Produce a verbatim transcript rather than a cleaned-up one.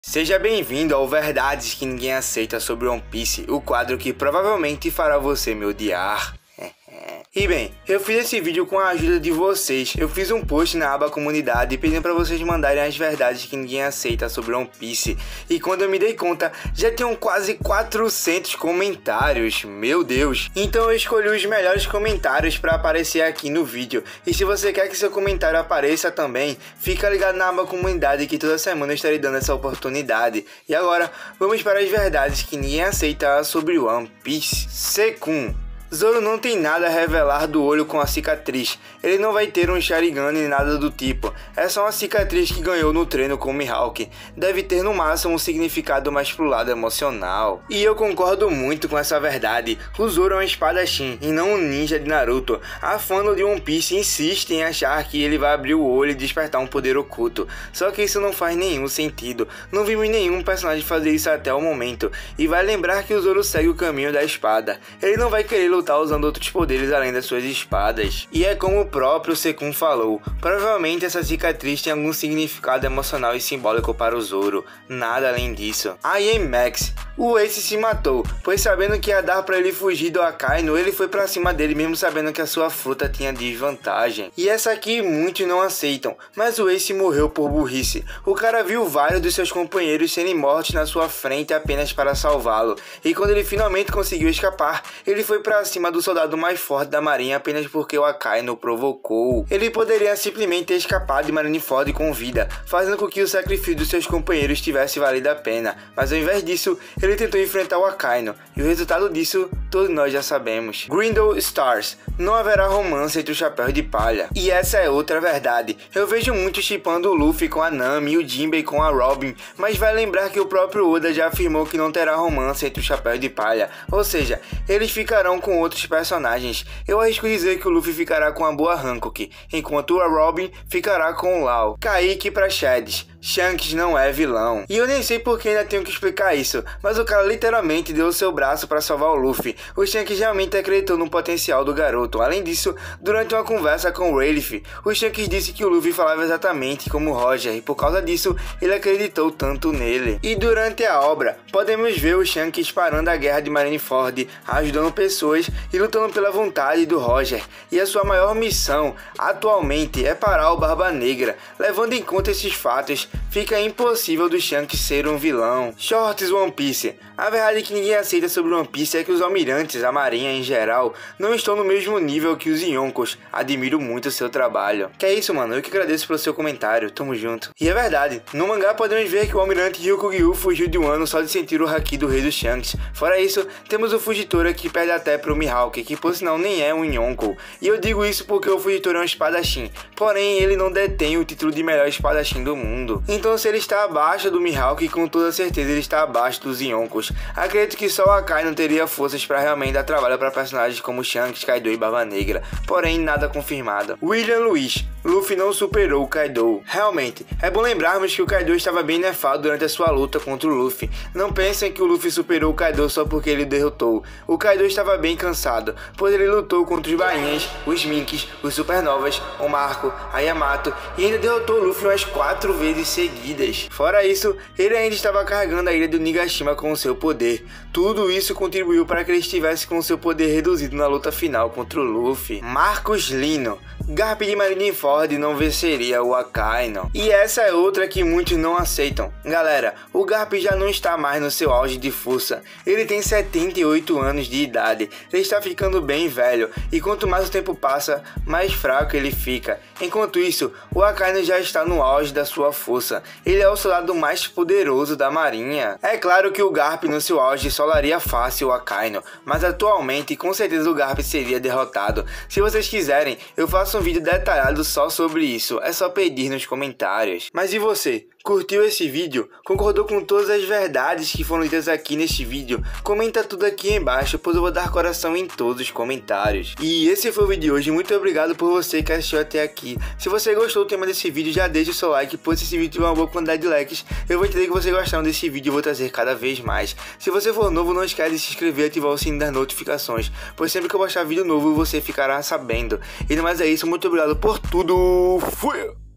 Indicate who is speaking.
Speaker 1: Seja bem-vindo ao Verdades que Ninguém Aceita sobre One Piece, o quadro que provavelmente fará você me odiar. E bem, eu fiz esse vídeo com a ajuda de vocês. Eu fiz um post na aba comunidade pedindo para vocês mandarem as verdades que ninguém aceita sobre One Piece. E quando eu me dei conta, já tinham quase quatrocentos comentários, meu Deus. Então eu escolhi os melhores comentários para aparecer aqui no vídeo. E se você quer que seu comentário apareça também, fica ligado na aba comunidade que toda semana eu estarei dando essa oportunidade. E agora, vamos para as verdades que ninguém aceita sobre One Piece. Sekun. Zoro não tem nada a revelar do olho com a cicatriz. Ele não vai ter um Sharingan nem nada do tipo. É só uma cicatriz que ganhou no treino com o Mihawk. Deve ter no máximo um significado mais pro lado emocional. E eu concordo muito com essa verdade. O Zoro é um espadachim e não um ninja de Naruto. A fã de One Piece insiste em achar que ele vai abrir o olho e despertar um poder oculto. Só que isso não faz nenhum sentido. Não vimos nenhum personagem fazer isso até o momento. E vai lembrar que o Zoro segue o caminho da espada. Ele não vai querer lutar usando outros poderes além das suas espadas. E é como o próprio Sekun falou, provavelmente essa cicatriz tem algum significado emocional e simbólico para o Zoro, nada além disso. I am Max. O Ace se matou, pois sabendo que ia dar para ele fugir do Akainu, ele foi para cima dele mesmo sabendo que a sua fruta tinha desvantagem. E essa aqui muitos não aceitam, mas o Ace morreu por burrice. O cara viu vários dos seus companheiros serem mortos na sua frente apenas para salvá-lo, e quando ele finalmente conseguiu escapar, ele foi para cima do soldado mais forte da marinha apenas porque o Akainu o provocou. Ele poderia simplesmente ter escapado de Marineford com vida, fazendo com que o sacrifício dos seus companheiros tivesse valido a pena, mas ao invés disso, ele tentou enfrentar o Akainu, e o resultado disso todos nós já sabemos. Grindel Stars. Não haverá romance entre os Chapéus de Palha. E essa é outra verdade. Eu vejo muitos shippando o Luffy com a Nami e o Jinbei com a Robin, mas vai lembrar que o próprio Oda já afirmou que não terá romance entre os Chapéus de Palha, ou seja, eles ficarão com outros personagens. Eu arrisco dizer que o Luffy ficará com a boa Hancock, enquanto a Robin ficará com o Lau. Kaique pra Shads. Shanks não é vilão. E eu nem sei porque ainda tenho que explicar isso, mas o cara literalmente deu o seu braço para salvar o Luffy. O Shanks realmente acreditou no potencial do garoto. Além disso, durante uma conversa com o Rayleigh, o Shanks disse que o Luffy falava exatamente como Roger, e por causa disso, ele acreditou tanto nele. E durante a obra, podemos ver o Shanks parando a guerra de Marineford, ajudando pessoas e lutando pela vontade do Roger. E a sua maior missão, atualmente, é parar o Barba Negra. Levando em conta esses fatos, fica impossível do Shanks ser um vilão. Shorts One Piece. A verdade que ninguém aceita sobre One Piece é que os almirantes, a marinha em geral, não estão no mesmo nível que os Yonkos. Admiro muito o seu trabalho. Que é isso, mano, eu que agradeço pelo seu comentário, tamo junto. E é verdade, no mangá podemos ver que o almirante Ryukugyu fugiu de um ano só de sentir o haki do rei dos Shanks. Fora isso, temos o Fujitora que perde até pro Mihawk, que por sinal nem é um Yonko. E eu digo isso porque o Fujitora é um espadachim, porém ele não detém o título de melhor espadachim do mundo. Então se ele está abaixo do Mihawk, com toda certeza ele está abaixo dos Yonkos. Acredito que só o Akainu teria forças para realmente dar trabalho para personagens como Shanks, Kaido e Barba Negra, porém nada confirmado. William Luiz. Luffy não superou o Kaido. Realmente, é bom lembrarmos que o Kaido estava bem nerfado durante a sua luta contra o Luffy. Não pensem que o Luffy superou o Kaido só porque ele o derrotou. O Kaido estava bem cansado, pois ele lutou contra os Bainhas, os Minks, os Supernovas, o Marco, a Yamato e ainda derrotou o Luffy umas quatro vezes seguidas. Fora isso, ele ainda estava carregando a ilha do Nigashima com o seu poder. Tudo isso contribuiu para que ele estivesse com seu poder reduzido na luta final contra o Luffy. Marcos Lino. Garp de Marineford não venceria o Akainu. E essa é outra que muitos não aceitam. Galera, o Garp já não está mais no seu auge de força. Ele tem setenta e oito anos de idade. Ele está ficando bem velho. E quanto mais o tempo passa, mais fraco ele fica. Enquanto isso, o Akainu já está no auge da sua força. Ele é o soldado mais poderoso da marinha. É claro que o Garp no seu auge solaria fácil o Akainu, mas atualmente com certeza o Garp seria derrotado. Se vocês quiserem, eu faço um vídeo detalhado só sobre isso, é só pedir nos comentários. Mas e você? Curtiu esse vídeo? Concordou com todas as verdades que foram ditas aqui neste vídeo? Comenta tudo aqui embaixo, pois eu vou dar coração em todos os comentários. E esse foi o vídeo de hoje, muito obrigado por você que assistiu até aqui. Se você gostou do tema desse vídeo, já deixa o seu like, pois se esse vídeo tiver uma boa quantidade de likes, eu vou entender que vocês gostaram desse vídeo e vou trazer cada vez mais. Se você for novo, não esquece de se inscrever e ativar o sininho das notificações, pois sempre que eu postar vídeo novo, você ficará sabendo. E no mais é isso, muito obrigado por tudo, fui!